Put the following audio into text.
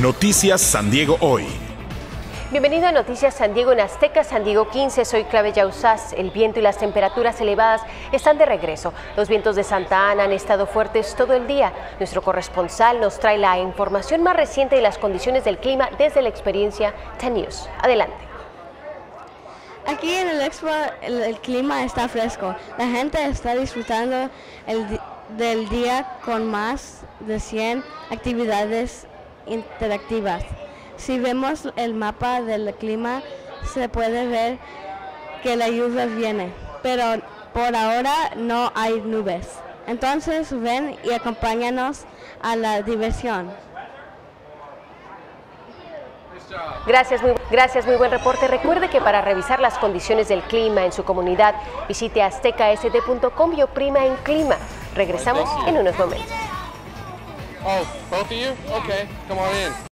Noticias San Diego hoy. Bienvenido a Noticias San Diego en Azteca, San Diego 15. Soy Clave Yauzás. El viento y las temperaturas elevadas están de regreso. Los vientos de Santa Ana han estado fuertes todo el día. Nuestro corresponsal nos trae la información más reciente de las condiciones del clima desde la experiencia 10 News. Adelante. Aquí en el Expo el clima está fresco. La gente está disfrutando del día con más de 100 actividades interactivas. Si vemos el mapa del clima, se puede ver que la lluvia viene, pero por ahora no hay nubes. Entonces ven y acompáñanos a la diversión. Gracias, muy buen reporte. Recuerde que para revisar las condiciones del clima en su comunidad, visite aztecasd.com y oprima en clima. Regresamos en unos momentos. Oh, both of you? Okay, come on in.